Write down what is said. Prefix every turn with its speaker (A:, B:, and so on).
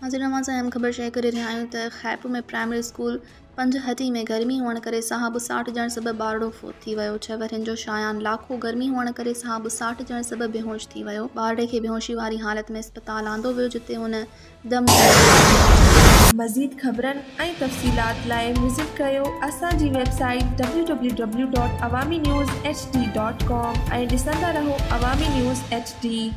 A: नाज़रीन असां अहम ख़बर शेयर करे रहिया आहियूं त खैरपुर में प्राइमरी स्कूल पंजहटी में गर्मी हुअण करे साहब 60 ॼण सबबि ॿारड़ो फोत थी वियो। 6 वरनि जो शायान लाखो गर्मी हुअण करे साहब 60 ॼण सबबि बेहोश थी वियो। ॿारड़े खे बेहोशी वारी हालत में अस्पताल आंदो वियो जिते हुन दम
B: मज़ीद ख़बरनि ऐं तफ़सीलात लाइ विज़िट कयो असांजी वेबसाइट www.awamiNewsHD.com ऐं ॾिसंदा रहो अवामी न्यूज़ HD।